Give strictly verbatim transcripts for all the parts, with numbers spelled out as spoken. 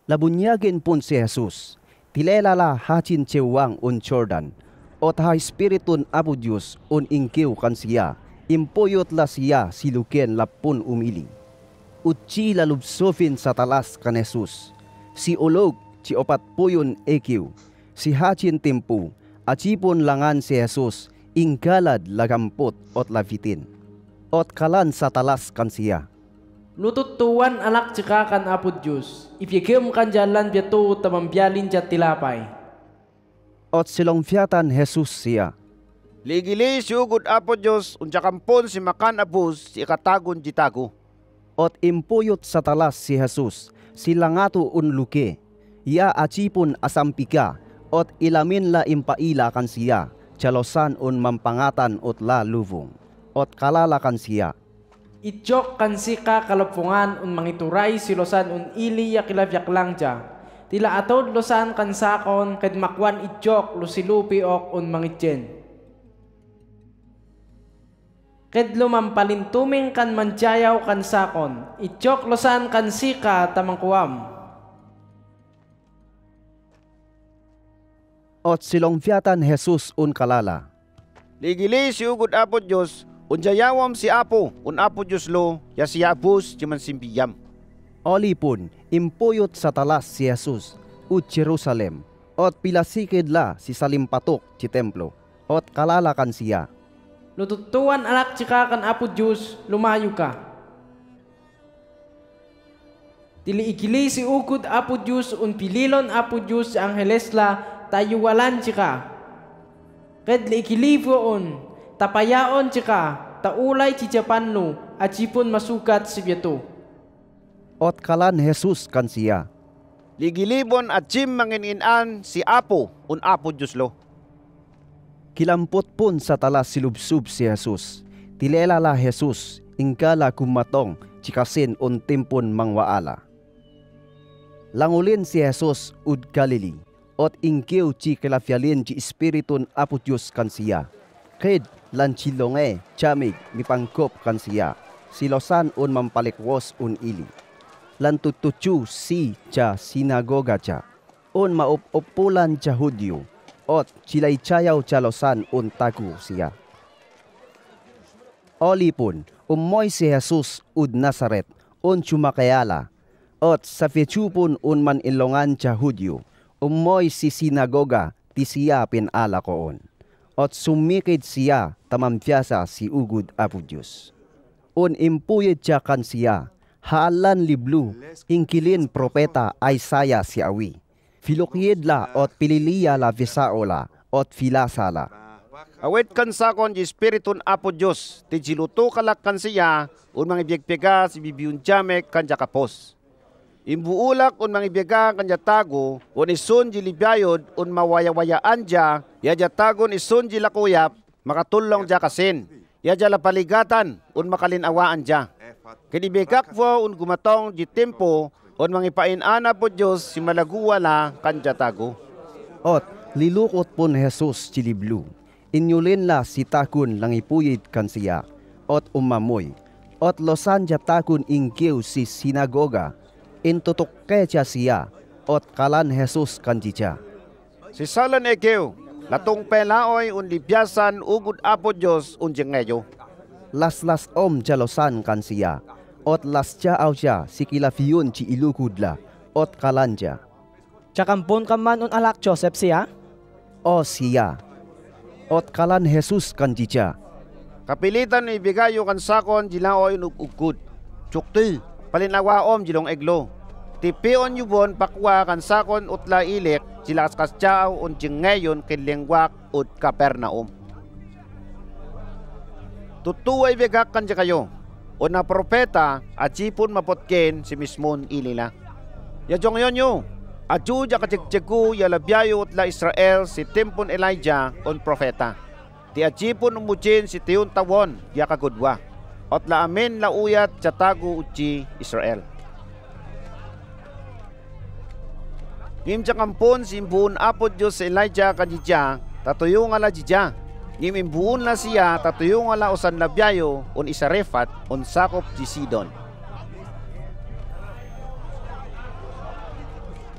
Labunyagin pun si Jesus, tilelala hacin cewang un Jordan, ot ha Spiritun Apo Diyos un ingkiw kan siya, impoyot la siya siluken lapun umili. Utsi lalubsofin sa talas kan Jesus, si ulog ci opat puyon ekiw, si hacin timpu, acipon langan si Jesus, inggalad lagampot ot lavitin, ot kalan sa talas kan siya. Lututuan anak tsika kan Apo Diyos, ipigim kan jalan biyato tamambyalin diyat tilapay. Ot silong fiyatan Jesus siya. Ligili si ugod Apo Diyos, unsakampon si makan abus, si ikatagon jitago. Ot impuyot sa talas si Jesus, sila nga to unluke, ya acipon asampika, ot ilamin la impaila kan siya, chalosan un mampangatan ot la luvong, ot kalalakan siya. Itjok kan sika kalapungan un mangituray si losan un ili yakilabyak lang dya. Tila atod losan kan sakon kad makwan itjok lusilupi ok un mangitjen. Kad lumampalintuming kan manjayaw kan sakon, itjok losan kan sika tamangkuam. Ot silong fiyatan Jesus un kalala. Ligili si ugod Apo Diyos, unjayawam si Apo, un Apo Diyos lo, ya si abus, ciman simbiyam. Oli pun, impuyot sa talas si Jesus, ut Jerusalem, ot pilasikid la si salimpatok ci templo, ot kalalakan siya. Lututuan anak tsika kan Apo Diyos, lumayo ka. Tili ikili si ugod Apo Diyos, un pililon Apo Diyos ang helesla, tayo walan tsika. Kadli ikilivo on, tapayaon tsika, taulay ci Japanno, at sipon masukat si biyato. Ot kalan Jesus kan siya. Ligilibon at jim mangininan si Apo, un Apo Diyos lo. Kilampot pun sa talas silubsub si Jesus. Tilelala Jesus, ingkala kumatong, chikasin un timpon mangwaala. Langulin si Jesus ud Galili, ot ingkiw ci kalafyalin ci Spiritun Apo Diyos kan siya. Kid lanchilonge, chamig, mipangkop kan siya. Silosan un mampalikwos un ili. Lantututsu si cha sinagoga cha. Un maupupulan cha Hudyo. Ot chilay chayaw chalosan un tagu siya. Oli pun, umoy si Jesus ud Nazaret, un chumakayala. Ot sa fechupon un man ilongan cha Hudyo. Umoy si sinagoga, ti siya pinala koon. Ot sumikid siya tamampiasa si ugod Apo Diyos. Un impuyid siya kan siya, haalan liblu, ingkilin propeta Isaiah si awi. Filukyid la ot pililiya la visaola, ot filasala. Awit kan sakon di Spiritun Apo Diyos, ti jiluto kalak kan siya, un mga ibigpiga si bibiyun jamek kan jakapos. Imbuulak un mga ibiga kan jatago, un isun jilibiyayod un mawayawayaan dya, ya jatagon isun jilakuyap, makatulong dya kasin. Ya jala paligatan, un makalinawaan dya. Kinibigak po un gumatong di tempo, un mga ipainana po Diyos si malaguwala kan jatago. Ot, lilukot pun Jesus chiliblu. Inyulin la si takun lang ipuyid kan siya. Ot umamoy. Ot losan jatakun ingkiw si sinagoga. Intutukke siya siya. Ot kalan Jesus kan jiya. Si salan ekew, latong pelaoy un libyasan ugod Apo Diyos un jengeyo. Las-las om jalosan kan siya. Ot las jaaw siya si kilafiyun ci ilukudla. Ot kalan siya. Tsakampon ka man un alak Joseph siya? O siya. Ot kalan Jesus kan jiya. Kapilitan ni ibigayo kan sakon jilaoy un ugugud. Chukti, palinawaom jilong eglo. Tipion yubon pakwa kan sakon utla ilik silas kasjaaw un jengeyon kinlengwak ut Kapernaum. Tutuway bigak kan kayo. O na propeta at sipon mapotken si mismon ilila. Yajong yon yo. Adyo ja kachikchiku yalabyayo utla Israel si tempon Elijah on propeta. Ti ajipon umuchin si tiyun tawon ya kagudwa. Ot la amen la uyat chatago uchi Israel. Ngim kampon si imbuon Apo Diyos si Elijah kanjidya, tatuyo nga la jidya. Ngim imbuon la siya, tatuyo nga la usan labyayo, on Isarefat, on sakop di Sidon.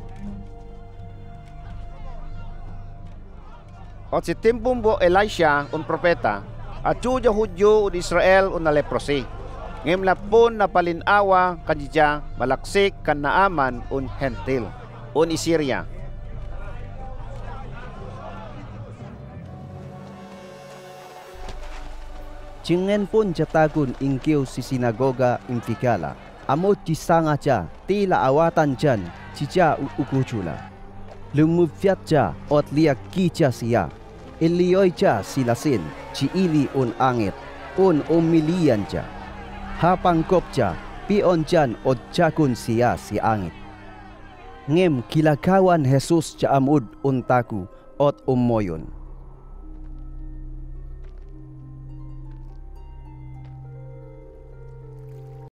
At si timpumbo Elisha un propeta, at Juda Hudyo un Israel un na leprosi. Ngem lapon na palinawa kanjya malaksik kan Naaman un hentil un Isiria. Cingen pun jatagun ingkiw si sinagoga impikala. Amot cisanga ja, tila awatan jan, cija ukujula. Lumufyat ja, ot liak kicha siya. Ilioy ja silasin, ciili un angit, un umilian ja. Hapangkop ja, pion jan ot jakun siya si angit. Ngem kilakawan Jesus ja amud un taku, ot umoyon.